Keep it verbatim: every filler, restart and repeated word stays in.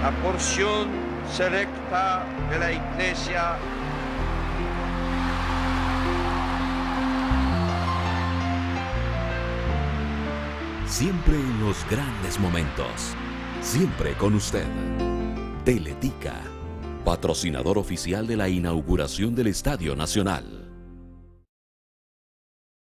la porción selecta de la Iglesia. Siempre en los grandes momentos, siempre con usted. Teletica, patrocinador oficial de la inauguración del Estadio Nacional.